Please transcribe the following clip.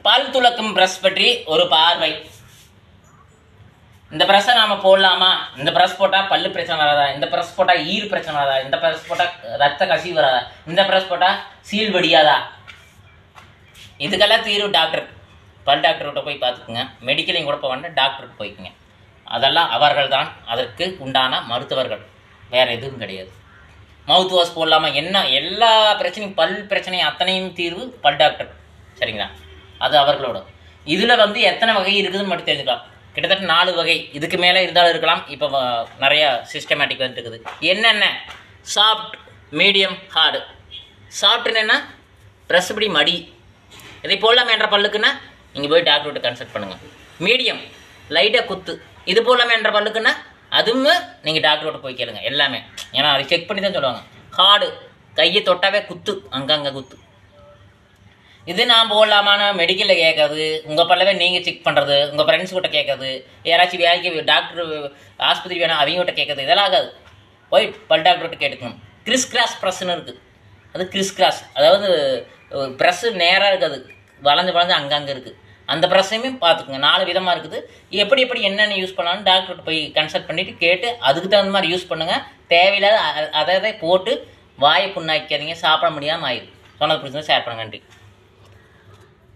பல் துலக்கும் பிரஷ் பற்றி ஒரு பார்வை. இந்த பிரஷை நாம போடலாமா? இந்த பிரஷ் போட்டால் பல்லு பிரச்சனை வராதா? இந்த பிரஷ் போட்டால் ஈறு பிரச்சனை வராதா? இந்த பிரஷ் போட்டால் ரத்த கசிவு வராதா? இந்த பிரஷ் போட்டால் சீல் வடியாதா? இதுக்கெல்லாம் தீர்வு டாக்டர். பல் டாக்டர்கிட்ட போய் பார்த்துக்குங்க. மெடிக்கலையும் கூட போக வேண்டாம், டாக்டருக்கு போய்க்குங்க. அதெல்லாம் அவர்கள் தான் அதற்கு உண்டான மருத்துவர்கள், வேறு எதுவும் கிடையாது. மவுத் வாஷ் போடலாமா? என்ன எல்லா பிரச்சனையும், பல் பிரச்சனையும் அத்தனையும் தீர்வு பல் டாக்டர். சரிங்களா? அது அவர்களோட. இதில் எத்தனை வகை இருக்குதுன்னு மட்டும் தெரிஞ்சுக்கலாம். கிட்டத்தட்ட 4 வகை, இதுக்கு மேலே இருந்தாலும் இருக்கலாம். இப்போ நிறையா சிஸ்டமேட்டிக் இருக்குது. என்னென்ன? Soft, medium, hard. சாஃப்ட்னு என்ன? ப்ரெஸ் இப்படி மடி, இதை போடலாமா என்ற பல்லுக்குன்னா நீங்கள் போய் டாக்டர்கிட்ட கன்சல்ட் பண்ணுங்கள். மீடியம், லைட்டாக குத்து, இது போடலாமா என்ற பல்லுக்குன்னா அதுவும் நீங்கள் டாக்டர்கிட்ட போய் கேளுங்க எல்லாமே. ஏன்னா அதை செக் பண்ணி தான் சொல்லுவாங்க. ஹார்டு, கையை தொட்டாவே குத்து, அங்கங்கே குத்து. இது நான் போடலாமான்னு மெடிக்கலில் கேட்குறது, உங்கள் பல்லவே நீங்கள் செக் பண்ணுறது, உங்கள் ஃப்ரெண்ட்ஸ் கிட்ட கேட்குறது, யாராச்சும் வேலைக்கு டாக்டர் ஆஸ்பத்திரி வேணும் அவங்ககிட்ட கேட்குறது, இதெல்லாம் ஆகாது. போய் பல் டாக்டர்கிட்ட கேட்டுக்கணும். கிறிஸ் கிராஸ் ப்ரெஸ்ன்னு இருக்குது. அது கிறிஸ் கிராஸ், அதாவது ப்ரெஸ்ஸு நேராக இருக்காது, வளைஞ்சு அங்கங்கே இருக்குது. அந்த ப்ரெஸ்ஸையுமே பார்த்துக்குங்க. 4 விதமாக இருக்குது. எப்படி என்னென்ன யூஸ் பண்ணலான்னு டாக்டர்கிட்ட போய் கன்சல்ட் பண்ணிவிட்டு கேட்டு அதுக்கு தகுந்த மாதிரி யூஸ் பண்ணுங்கள். தேவையில்லாத அதை போட்டு வாயை புண்ணாக்காதீங்க, சாப்பிட முடியாமல் ஆயிடும். சொன்னது பிடிச்சதை ஷேர் பண்ணுங்க. நன்றி.